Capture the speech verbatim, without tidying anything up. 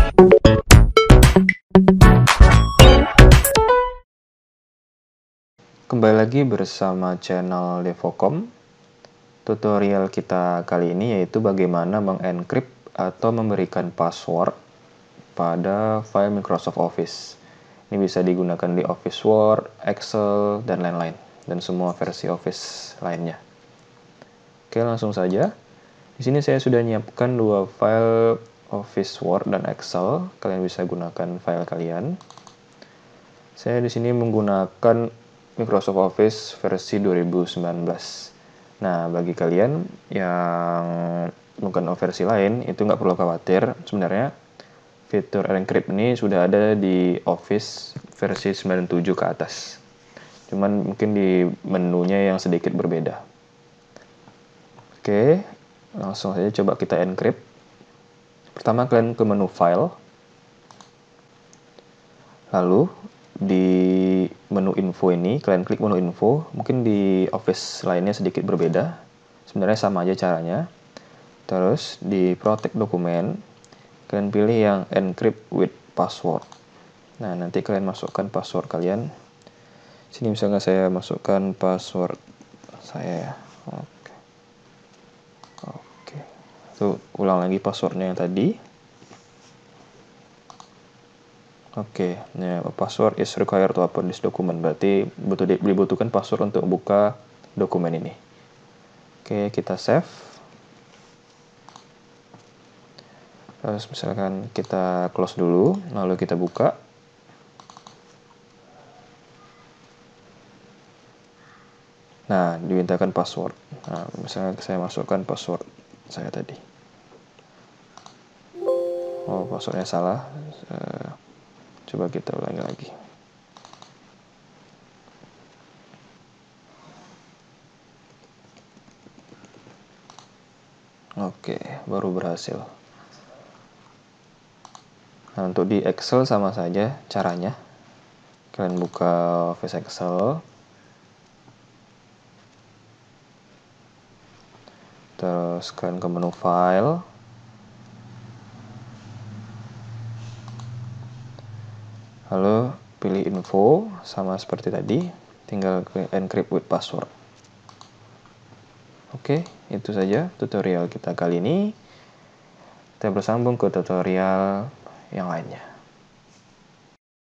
Kembali lagi bersama channel Devocom. Tutorial kita kali ini yaitu bagaimana mengencrypt atau memberikan password pada file Microsoft Office. Ini bisa digunakan di Office Word, Excel, dan lain-lain, dan semua versi Office lainnya. Oke, langsung saja. Di sini saya sudah menyiapkan dua file Office Word dan Excel. Kalian bisa gunakan file kalian. Saya di sini menggunakan Microsoft Office versi dua ribu sembilan belas. Nah, bagi kalian yang mungkin versi lain, itu nggak perlu khawatir. Sebenarnya fitur encrypt ini sudah ada di Office versi sembilan puluh tujuh ke atas. Cuman mungkin di menunya yang sedikit berbeda. Oke, langsung saja coba kita encrypt. Pertama kalian ke menu File. Lalu di menu info ini, kalian klik menu info, mungkin di Office lainnya sedikit berbeda, sebenarnya sama aja caranya. Terus di protect dokumen, kalian pilih yang encrypt with password. Nah, nanti kalian masukkan password kalian. Sini misalnya saya masukkan password saya ya. Oke. Oke. Tuh, ulang lagi passwordnya yang tadi. Oke, okay. Nah, password is required to open this document. Berarti butuh dibutuhkan password untuk buka dokumen ini. Oke, okay, kita save. Terus misalkan kita close dulu, lalu kita buka. Nah, dimintakan password. Nah, misalnya saya masukkan password saya tadi. Oh, passwordnya salah. Coba kita ulangi lagi. Oke, baru berhasil. Nah, untuk di Excel sama saja caranya. Kalian buka Office Excel. Terus kalian ke menu File. Lalu pilih info, sama seperti tadi, tinggal encrypt with password. Oke, itu saja tutorial kita kali ini. Kita bersambung ke tutorial yang lainnya.